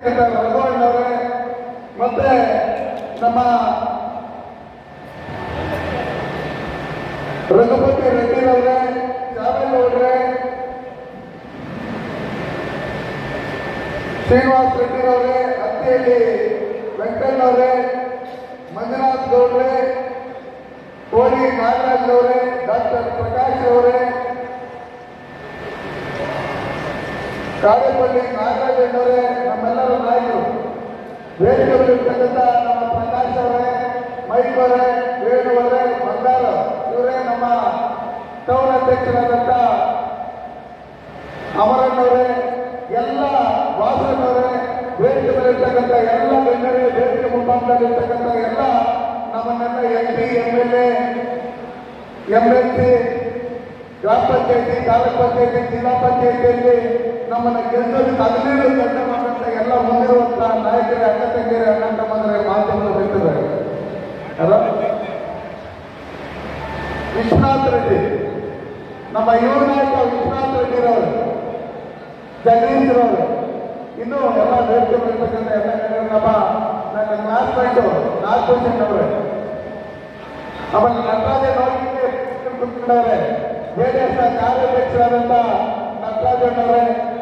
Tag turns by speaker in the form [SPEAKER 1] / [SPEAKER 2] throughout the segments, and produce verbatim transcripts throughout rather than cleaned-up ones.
[SPEAKER 1] ರಘುವಣ್ಣವರೇ ಮತ್ತೆ ನಮ್ಮ ರಘುಪತಿ ರೆಡ್ಡಿರವರೇ, ಚಾಮೇಗೌಡ್ರೆ, ಶ್ರೀನಿವಾಸ್ ರೆಡ್ಡಿರವರೇ, ಹತ್ತಿಯಲ್ಲಿ ವೆಂಕಣ್ಣವರೇ, ಮಂಜುನಾಥ್ ಗೌಡ್ರೆ, ಕೋಳಿ ನಾಗರಾಜ್ ಅವರೇ, ಡಾಕ್ಟರ್ ಪ್ರಕಾಶ್ ಅವರೇ, ಕಾಡೇಪಲ್ಲಿ ನಾಗರಾಜಣ್ಣವರೇ, ನಮ್ಮೆಲ್ಲರ ನಾಯಕರು, ವೇದಿಕೆಯಲ್ಲಿರ್ತಕ್ಕಂಥ ನಮ್ಮ ಪ್ರಕಾಶ್ ಅವರೇ, ಮೈಕ್ ಅವರೇ, ವೇಣುವರೇ, ಬಂಗಾರ ಇವರೇ, ನಮ್ಮ ಟೌನ್ ಅಧ್ಯಕ್ಷರಾದಂಥ ಅಮರಣ್ಣವರೇ, ಎಲ್ಲ ವಾಸಣ್ಣವರೇ, ವೇದಿಕೆಯಲ್ಲಿರ್ತಕ್ಕಂಥ ಎಲ್ಲ ಗಣ್ಯರೇ, ವೇದಿಕೆ ಮುಂಭಾಗದಲ್ಲಿರ್ತಕ್ಕಂಥ ಎಲ್ಲ ನಮ್ಮನ್ನೆಲ್ಲ M P M L A M L C ಗ್ರಾಮ ಪಂಚಾಯತಿ, ತಾಲೂಕ್ ಪಂಚಾಯತಿ, ಜಿಲ್ಲಾ ಪಂಚಾಯತಿಯಲ್ಲಿ ನಮ್ಮನ್ನು ಗೆಲ್ಲೋದಕ್ಕೆ ಹದಿನೈದು ಕೆಲಸ ಮಾಡುವಂತ ಎಲ್ಲ ಮುಂದಿರುವಂತಹ ನಾಯಕರೇ, ಅಕ್ಕ ತಂಗಿಯರೇ, ಅಣ್ಣ ತಮ್ಮಂದರೆ ಮಾಧ್ಯಮದ ವ್ಯಕ್ತಿದ್ದಾರೆ. ವಿಶ್ವನಾಥ್ ರೆಡ್ಡಿ, ನಮ್ಮ ಯುವ ನಾಯಕ ವಿಶ್ವನಾಥ್ ರೆಡ್ಡಿರವರು, ಜಗದೀಶ್ ರವರು, ಇನ್ನೂ ಎಲ್ಲ ವೇದಿಕೆ ಬರ್ತಕ್ಕಂಥ ಎಲ್ಲ ನಮ್ಮ ನನ್ನ ಕ್ಲಾಸ್ ಮೇಟ್ ನಾಗಭೂಷಣ್ ಅವರೇ, ಆಮೇಲೆ ನಟರಾಜ ನೋಡಿ ಕೂತ್ಕೊಂಡವ್ರೆ, ಜೆಡಿಎಸ್ ಕಾರ್ಯಾಧ್ಯಕ್ಷರಾದಂಥ ನಟರಾಜಣ್ಣವರೇ,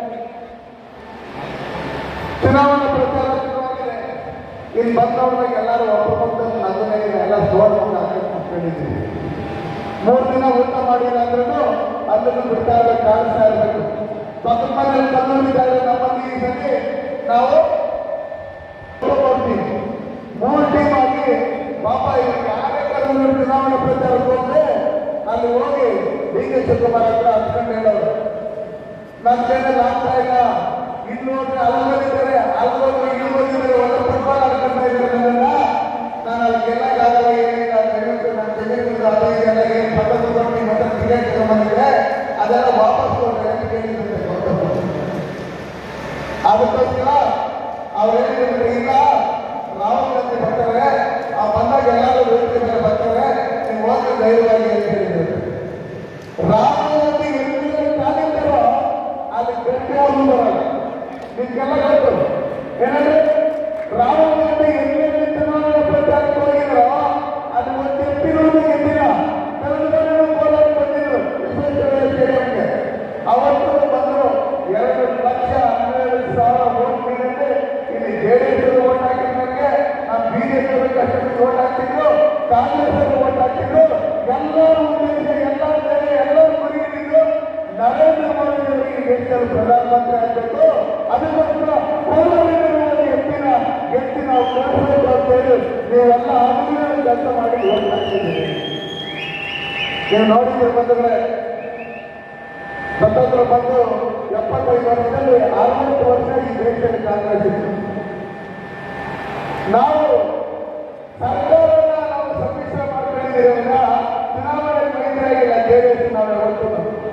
[SPEAKER 1] ಚುನಾವಣಾ ಪ್ರಚಾರ ಶುರುವಾಗಿದೆ. ಇಲ್ಲಿ ಬಂದವ್ರಿಗೆ ಎಲ್ಲರೂ ಒಬ್ಬರು ನಮ್ಮನೆ ಎಲ್ಲ ಸೋಡ್ಕೊಂಡು ಹಾಕೊಂಡಿದ್ದೀವಿ. ಮೂರು ದಿನ ಊಟ ಮಾಡಿಲ್ಲ ಅಂದ್ರೂ ಅದನ್ನು ಬಿಡ್ತಾ ಇರಬೇಕು, ಕಾಣಿಸ್ತಾ ಇರಬೇಕು. ಪಕ್ಕದ ಮನೆಯಲ್ಲಿ ಬಂದವರಿದ್ದಾರೆ, ನಮ್ಮಲ್ಲಿ ಈ ಸತಿ ನಾವು ಕೊಡ್ತೀವಿ. ಮೂರು ಟೀಮ್ ಆಗಿ ಪಾಪ ಇವ್ರಿಗೆ ಯಾರೇ ಚುನಾವಣಾ ಪ್ರಚಾರಕ್ಕೆ ಹೋದ್ರೆ ಅಲ್ಲಿ ಹೋಗಿ ಡಿ ಕೆ ಶಿವಕುಮಾರ್ ಹತ್ರ ಹತ್ಕೊಂಡು ಹೇಳೋರು, ನನ್ನ ಕೈಯಲ್ಲಿ ಆಗ್ತಾ ಇಲ್ಲ, ಇಲ್ಲಿ ಹೋದ್ರೆ ಅಲ್ಲಿ ಹೋಗಿದ್ದಾರೆ, ಅಲ್ಲಿ ಹೋದ್ರೆ ಇಲ್ಲಿ ಹೋಗಿದ್ದಾರೆ, ಒಳ್ಳೆ ಫುಟ್ಬಾಲ್ ಆಡ್ಕೊಂತ ಇದ್ದಾರೆ. ನಾನು ಅಲ್ಲಿ ಗೆಲ್ಲಕ್ಕಾಗಲ್ಲ, ಏನಿಲ್ಲ, ದಯವಿಟ್ಟು ನಾನು ತೆಗೆದುಕೊಂಡು ಅದು ಇದೆಲ್ಲ ಏನು ಪಟ್ಟ ತಗೊಂಡು ಮತ್ತೆ ಟಿಕೆಟ್ ತಗೊಂಡಿದ್ರೆ ಅದೆಲ್ಲ ವಾಪಸ್ ಕೊಡ್ತಾರೆ ಅಂತ ಕೇಳಿದ್ರೆ ಕೊಟ್ಟು. ಅದಕ್ಕೋಸ್ಕರ ಅವ್ರು ಹೇಳಿದ್ರೆ ಈಗ ರಾಹುಲ್ ಗಾಂಧಿ ಬರ್ತಾರೆ, ಆ ಬಂದಾಗ ಎಲ್ಲರೂ ವೇದಿಕೆ ಮೇಲೆ ಬರ್ತಾರೆ, ನೀವು ಹೋದ್ರೆ ಧೈರ್ಯವಾಗಿ ಅಂತ ಹೇಳಿದ್ರು. ರಾಹುಲ್ ಗಾಂಧಿ ಎಲ್ಲಿ ಕಾಲಿದ್ದಾರೋ ಅಲ್ಲಿ ಗಟ್ಟಿ ಅವರು ಬರಲ್ಲ. ನಿಮ್ಗೆಲ್ಲ ಗೊತ್ತು ಏನಂದ್ರೆ ರಾಹುಲ್ ಗಾಂಧಿ ಎಲ್ಲಿ ಚುನಾವಣಾ ಪ್ರಚಾರಕ್ಕೆ ಹೋಗಿದ್ರು ಅದು ಒಂದು ಎತ್ತಿರೋದು ಎದ್ದಿಲ್ಲ. ಕಳೆದ ಕೋಲಾರ ಬಂದಿದ್ರು ವಿಶ್ವೇಶ್ವರಯ್ಯ ಸ್ಟೇಡಿಯಂಗೆ, ಅವತ್ತು ಬಂದರು. ಎರಡು ಲಕ್ಷ ಹನ್ನೆರಡು ಸಾವಿರ ವೋಟ್ ನೀಡಿದ್ರೆ ಇಲ್ಲಿ ಜೆಡಿಎಸ್ ವೋಟ್ ಹಾಕಿದ್ದಕ್ಕೆ ನಮ್ಮ ಬಿಜೆಪಿ ಕಷ್ಟಕ್ಕೆ ವೋಟ್ ಹಾಕ್ತಿದ್ರು, ಕಾಂಗ್ರೆಸ್ ವೋಟ್ ಹಾಕ್ತಿದ್ರು. ಎಲ್ಲರೂ ಉದ್ದೇಶ, ಎಲ್ಲ ಬೇರೆ ಎಲ್ಲರೂ ಗುರಿಯಿಟ್ಟಿದ್ರು ನರೇಂದ್ರ ಮೋದಿ ಅವರಿಗೆ ದೇಶದಲ್ಲಿ ಪ್ರಧಾನಮಂತ್ರಿ ಆಗಬೇಕು. ಅದಕ್ಕೋಸ್ಕರ ಕೋಲಾರದಲ್ಲಿ ಎತ್ತಿನ ಎತ್ತಿ ನಾವು ಕಳಿಸಬೇಕು ಅಂತ ಹೇಳಿ ನೀವೆಲ್ಲ ಆದ್ಮೇಲೆ ಕೆಲಸ ಮಾಡಿ ವೋಟ್ ಹಾಕ್ತಿದ್ದೀರಿ. ನೀವು ನೋಡಿದ್ರೆ ಬಂದ್ರೆ ಸ್ವತಂತ್ರ ಬಂದು ಎಪ್ಪತ್ತೈದು ವರ್ಷದಲ್ಲಿ ಅರವತ್ತು ವರ್ಷ ಈ ದೇಶದಲ್ಲಿ ಕಾಂಗ್ರೆಸ್ ಇತ್ತು. ನಾವು ಸರ್ಕಾರನ ನಾವು ಸಮ್ಮಿಶ್ರ ಮಾಡ್ಕೊಂಡಿದ್ದೀರೋದ್ರಿಂದ ಚುನಾವಣೆ ಮೈತ್ರಿಯಾಗಿಲ್ಲ ಜೆಡಿಎಸ್ ನಾವು ಯಾವತ್ತೂ.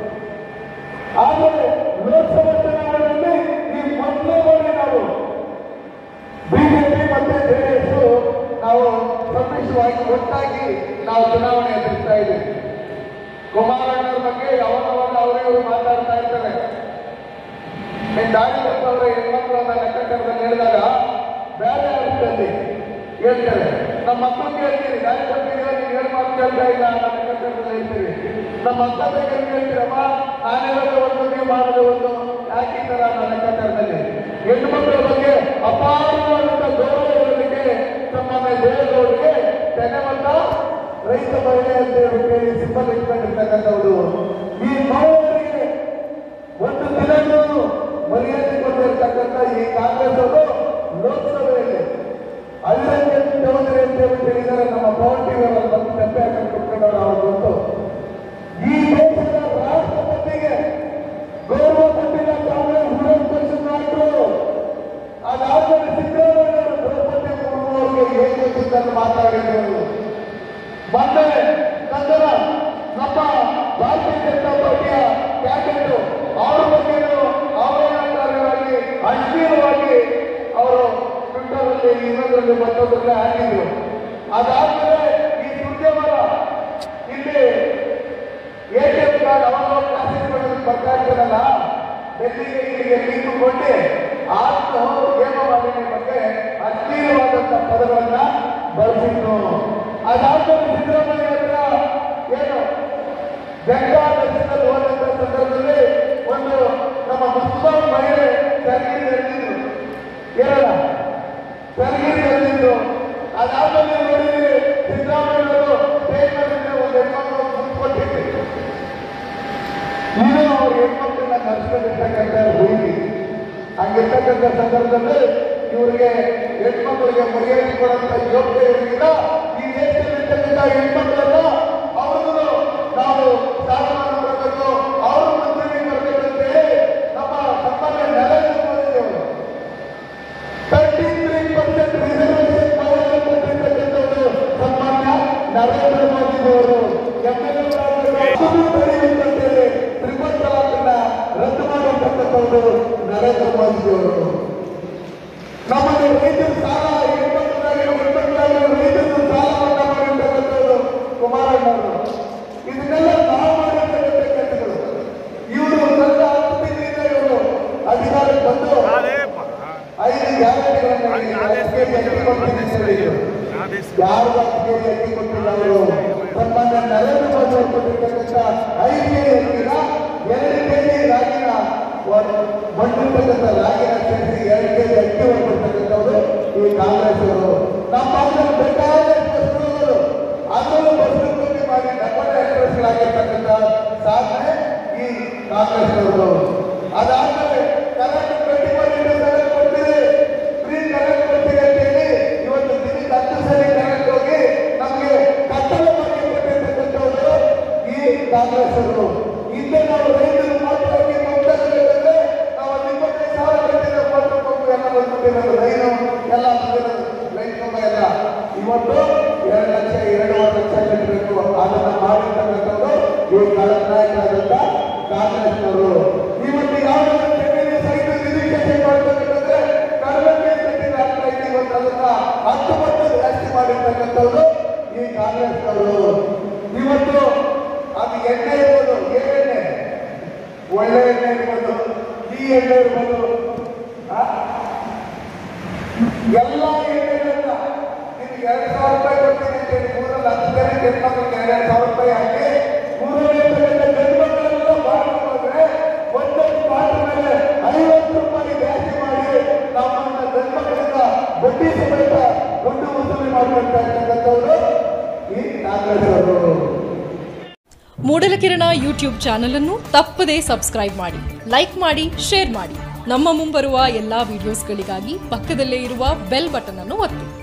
[SPEAKER 1] ಆದರೆ ಲೋಕಸಭಾ ಚುನಾವಣೆಯಲ್ಲಿ ಈ ಮೊದಲೇ ಬಾರಿ ನಾವು ಬಿಜೆಪಿ ಮತ್ತೆ ಜೆಡಿಎಸ್ ನಾವು ಸಮ್ಮಿಶ್ರವಾಗಿ ಒಟ್ಟಾಗಿ ನಾವು ಚುನಾವಣೆ ಎದುರಿಸ್ತಾ ಇದ್ದೀವಿ. ಕುಮಾರಣ್ಣವ್ರ ಬಗ್ಗೆ ಯಾವಾಗವಾಗ ಅವರೇ ಅವರು ಮಾತಾಡ್ತಾ ಇರ್ತಾರೆ. ನೀನು ದಾರಿ ತಪ್ಪವ್ರೆ ಹೆಣ್ಮಕ್ಳು ಅನ್ನೋ ಲೆಕ್ಕಾಚಾರದಲ್ಲಿ ಹೇಳಿದಾಗ ಬೇರೆ ಅರ್ಥದಲ್ಲಿ ಹೇಳ್ತಾರೆ. ನಮ್ಮ ಮಕ್ಕಳು ಹೇಳ್ತೀರಿ, ದಾರಿ ತಪ್ಪಿದ್ರೆ ನೀವು ಹೇಳಿ ಮಾತು ಕೇಳ್ತಾ ಇಲ್ಲ ಅನ್ನೋ ಲೆಕ್ಕಾಚಾರದಲ್ಲಿ ಹೇಳ್ತೀವಿ. ನಮ್ಮ ಮಕ್ಕಳ ಏನು ಹೇಳ್ತೀರಮ್ಮ, ನಾನಿರೋದು ಒಂದು ನೀವು ಮಾಡೋದು ಒಂದು, ಯಾಕೆ ಈ ಥರ ಅನ್ನೋ ಲೆಕ್ಕಾಚಾರದಲ್ಲಿ ಹೆಣ್ಣು ಮಕ್ಕಳ ಬಗ್ಗೆ ಅಪಾರವಾದಂಥ ಗೌರವ ಇರೋದಕ್ಕೆ ತಮ್ಮ ದೇವೇಗೌಡರಿಗೆ ತೆನೆಮಂತ ರೈತ ಮಹಿಳೆ ಅಂತ ಹೇಳಿ ಸಿಂಬಲ್ ಇಟ್ಕೊಂಡಿರ್ತಕ್ಕಂಥವ್ರು. ಈ ಮಹಿಳೆಯರಿಗೆ ಒಂದು ದಿನಗಳು ಮರ್ಯಾದೆ ಕೊಟ್ಟಿರ್ತಕ್ಕಂಥ ಈ ಕಾಂಗ್ರೆಸ್ ಅವರು ಲೋಕಸಭೆಯಲ್ಲಿ ಅಲ್ಲಂಗೆ ಚೌಧರಿ ಅಂತ ಹೇಳಿದರೆ ನಮ್ಮ ಪವನ್ ಟಿವಿ ಅವರ ಬಂದು ತಪ್ಪೆ ಹಾಕಿ ಕೊಟ್ಕೊಂಡವರು ಅವ್ರು ಗೊತ್ತು. ಈ ದೇಶದ ರಾಷ್ಟ್ರಪತಿಗೆ ಗೌರವ ಕೊಟ್ಟಿಲ್ಲ ಕಾಂಗ್ರೆಸ್ ವಿರೋಧ ಪಕ್ಷದ ನಾಯಕರು. ಅದಾದ್ಮೇಲೆ ಸಿದ್ದರಾಮಯ್ಯ ದ್ರೌಪದಿ ಮುರ್ಮು ಅವರಿಗೆ ಏನ್ ಗೊತ್ತಿದ್ದನ್ನು ಮಾತಾಡಿದ್ರು. ಮೊನ್ನೆ ನಂತರ ನಮ್ಮ ಭಾರತೀಯ ಜನತಾ ಪಾರ್ಟಿಯ ಕ್ಯಾಬಿನೆಟ್ ಅವರ ಬಗ್ಗೆ ಅವಹೇಳನಕಾರಿಯಾಗಿ ಅಶ್ಲೀಲವಾಗಿ ಅವರು ಟ್ವಿಟ್ಟರಲ್ಲಿ ಇನ್ನೊಂದರಲ್ಲಿ ಮತ್ತೊಂದರಲ್ಲಿ ಹಾಕಿದ್ರು. ಅದಾದ್ಮೇಲೆ ಈ ಸುದ್ದಿಯವರ ಇಲ್ಲಿ ಎ ಟಿ ಎಂ ಕಾರ್ಡ್ ಅವಾಗ ಕ್ಲಾಸಿಕ್ ಬರ್ತಾ ಇರ್ತಾರಲ್ಲ, ಡೆಲ್ಲಿಗೆ ಇಲ್ಲಿಗೆ ಲೀಕು ಕೊಟ್ಟು ಆತ್ಮ ಏನೋ ಮಾಡಿ ಮಾಡುವಂತ ಪದಗಳನ್ನ ಬಳಸಿದ್ರು. ಅದಾದ್ಮೇಲೆ ಸಿದ್ದರಾಮಯ್ಯ ಹತ್ರ ಏನು ಬೆಂಗಾಲದಲ್ಲಿ ಹೋದಂತ ಸಂದರ್ಭದಲ್ಲಿ ಒಂದು ನಮ್ಮ ಮುಸ್ಲಿಂ ಮಹಿಳೆ ಸರಗಿರಿ ಎರೆದಿದ್ರು, ಏನಲ್ಲ ಸರಗಿರಿ ಎರೆದಿದ್ರು. ಅದಾದ್ಮೇಲೆ ನೋಡಿದ್ರೆ ಸಿದ್ದರಾಮಯ್ಯವರು ಸ್ಟೇಟ್ಮೆಂಟ್ ಒಂದು ಹೆಣ್ಮಕ್ಳು ಮುಂದ್ಕೊಟ್ಟಿದ್ರು. ಈಗ ಅವ್ರ ಹೆಣ್ಮಕ್ಳನ್ನ ಕರ್ಸ್ಕೊಂಡಿರ್ತಕ್ಕಂಥ ಹುಡುಗಿ ಹಂಗಿರ್ತಕ್ಕಂಥ ಸಂದರ್ಭದಲ್ಲಿ ಇವರಿಗೆ ಹೆಣ್ಮಕ್ಳಿಗೆ ಮರ್ಯಾದೆ ಕೊಡುವಂತ ಯೋಗ್ಯತೆ ಇರಲಿಲ್ಲ. ಈ ದೇಶದಲ್ಲಿರ್ತಕ್ಕಂಥ ಹೆಣ್ಮಕ್ಳೆಲ್ಲ ಅವ್ರಿಗೂ ನಾವು ಸ್ಥಾನಮಾನ ಕೊಡಬೇಕು, ಅವರು ಮಂತ್ರಿ ಬರಬೇಕಂತ ಹೇಳಿ ನಮ್ಮ ಸನ್ಮಾನ್ಯ ನರೇಂದ್ರ ಮೋದಿ ಅವರು ತರ್ಟಿ ತ್ರೀ ಪರ್ಸೆಂಟ್ ರಿಸರ್ವೇಶನ್ ಮಹಿಳೆಗೆ ಕೊಟ್ಟಿರ್ತಕ್ಕಂಥವರು ಸನ್ಮಾನ್ಯ ನರೇಂದ್ರ ಮೋದಿ ಅವರು ಎಮ್ಮೆಲ್ಎ ತ್ರಿಪಲ್ ತಲಾಖನ್ನ ರದ್ದು ಮಾಡಿರ್ತಕ್ಕಂಥವರು ನರೇಂದ್ರ ಮೋದಿ ಅವರು. ನಮ್ಮಲ್ಲಿ ರೈತರ ಸಾಲ ಹೆಣ್ಮಕ್ಳಾಗಿ ಹೆಣ್ಮಕ್ಳಾಗಿ ರೈತರು ಸಾಲವನ್ನ ಮಾಡಿರ್ತಕ್ಕಂಥವ್ರು ಕುಮಾರಣ್ಣವರು. ಇದನ್ನೆಲ್ಲ ನಾವು ಮಾಡಿರ್ತಕ್ಕಂಥ ಕೆಲಸಗಳು. ಇವರು ನನ್ನ ಹತ್ತು ತಿಂಗಳಿಂದ ಇವರು ಅಧಿಕಾರಕ್ಕೆ ಬಂದು ಐದು ಗ್ಯಾರಂಟಿಗಳನ್ನ ಯಾರು ಅಕ್ಕಿಗೆ ಅಕ್ಕಿ ಕೊಟ್ಟಿಲ್ಲ. ಅವರು ಸನ್ಮಾನ್ಯ ನರೇಂದ್ರ ಮೋದಿ ಅವರು ಕೊಟ್ಟಿರ್ತಕ್ಕಂಥ ಐದು ಕೆಜಿ ಅಕ್ಕಿನ ಎರಡು ಕೆಜಿ ರಾಗಿನ ಬಂದಿರ್ತಕ್ಕಂಥ ರಾಗಿನ ಸೇರಿಸಿ ಎರಡು ಕೆಜಿ ಅಕ್ಕಿ ಕೊಡ್ತಕ್ಕಂಥವ್ರು ಈ ಕಾಂಗ್ರೆಸ್ ಅವರು. ನಮ್ಮ ಭಾಗದಲ್ಲಿ ಬೇಕಾದ ಬಸ್ಗಳು ಅದನ್ನು ಬಸ್ಗಳು ಮಾಡಿ ನಮ್ಮದೇ ಎಕ್ಸ್ಪ್ರೆಸ್ಗಳಾಗಿರ್ತಕ್ಕಂಥ ಸಾಧನೆ ಈ ಕಾಂಗ್ರೆಸ್ ಅವರು. ಅದಾದ್ಮೇಲೆ ಕರೆಂಟ್ ಟ್ವೆಂಟಿ ಪರ್ಸೆಂಟ್ ಕರೆಂಟ್ ಕೊಡ್ತೀರಿ, ಫ್ರೀ ಕರೆಂಟ್ ಕೊಡ್ತೀರಿ ಅಂತ ಹೇಳಿ ಇವತ್ತು ದಿನಕ್ಕೆ ಹತ್ತು ಸರಿ ಕರೆಂಟ್ ಹೋಗಿ ನಮಗೆ ಕಟ್ಟಡ ಮಾಡಿ ಕೊಟ್ಟಿರ್ತಕ್ಕಂಥವ್ರು ಈ ಕಾಂಗ್ರೆಸ್ ಅವರು. ಹಿಂದೆ ನಾವು ರೈತರು ಮಾತ್ರವಾಗಿ ಹೋಗ್ತಾಗಬೇಕಂದ್ರೆ ನಾವು ಇಪ್ಪತ್ತೈದು ಸಾವಿರ ಗಂಟೆ ಮೋಟರ್ ಪಂಪ್ ಎಲ್ಲ ಬಂದ್ಬಿಟ್ಟಿರೋದು, ರೈಲು ಎಲ್ಲ ಬಂದಿರೋದು, ರೈಲ್ ಕಂಬ ಎಲ್ಲ. ಇವತ್ತು ಎರಡು ಲಕ್ಷ ಎರಡೂವರೆ ಲಕ್ಷ ಕಟ್ಟಬೇಕು. ಅದನ್ನ ಮಾಡಿರ್ತಕ್ಕಂಥವ್ರು ಈ ಕಾಲದ ನಾಯಕರಾದಂತ ಕಾಂಗ್ರೆಸ್ನವರು. ಇವತ್ತು ಯಾವ್ದಾದ್ರು ಜಮೀನು ಸಹಿತ ರಿಜಿಸ್ಟ್ರೇಷನ್ ಮಾಡ್ಬೇಕಂದ್ರೆ ಕಡಿಮೆ ಕಟ್ಟಿದ ಆಗ್ತಾ ಇದೆ. ಇವತ್ತು ಅದನ್ನ ಹತ್ತು ಪಟ್ಟು ಜಾಸ್ತಿ ಮಾಡಿರ್ತಕ್ಕಂಥವ್ರು ಈ ಕಾಂಗ್ರೆಸ್ನವರು. ಇವತ್ತು ಅದು ಎಣ್ಣೆ ಇರ್ಬೋದು, ಏನೆಣ್ಣೆ, ಒಳ್ಳೆ ಎಣ್ಣೆ ಇರ್ಬೋದು, ಈ ಎಣ್ಣೆ ಇರ್ಬೋದು, ಎಲ್ಲ ಎಣ್ಣೆಗಳನ್ನ ನಿಮ್ಗೆ ಎರಡು ಸಾವಿರ ರೂಪಾಯಿ ಕೊಡ್ತೀನಿ ಅಂತೇಳಿ ಮೂರಲ್ಲಿ ಹತ್ತು ಜನ ಹೆಣ್ಮಕ್ಳಿಗೆ ಎರಡು ಸಾವಿರ ರೂಪಾಯಿ ಹಾಕಿ ಮೂರನೇ ಹೆಣ್ಮಕ್ಳೆಲ್ಲ ಬಾಟ್ಲು ಹೋದ್ರೆ ಒಂದೊಂದು ಬಾಟ್ಲ ಮೇಲೆ ಐವತ್ತು ರೂಪಾಯಿ ಜಾಸ್ತಿ ಮಾಡಿ ನಮ್ಮನ್ನ ಹೆಣ್ಮಕ್ಳಿಂದ ಬಡ್ಡಿ ಸಮೇತ ದುಡ್ಡು ವಸೂಲಿ ಮಾಡ್ಕೊಳ್ತಾ ಇರ್ತಕ್ಕಂಥವ್ರು ಈ ಕಾಂಗ್ರೆಸ್ ಅವರು.
[SPEAKER 2] ಮೂಡಲಕಿರಣ ಯೂಟ್ಯೂಬ್ ಚಾನೆಲ್ ಅನ್ನು ತಪ್ಪದೇ ಸಬ್ಸ್ಕ್ರೈಬ್ ಮಾಡಿ, ಲೈಕ್ ಮಾಡಿ, ಶೇರ್ ಮಾಡಿ. ನಮ್ಮ ಮುಂಬರುವ ಎಲ್ಲಾ ವಿಡಿಯೋಸ್ಗಳಿಗಾಗಿ ಪಕ್ಕದಲ್ಲೇ ಇರುವ ಬೆಲ್ ಬಟನ್ ಅನ್ನು ಒತ್ತಿ.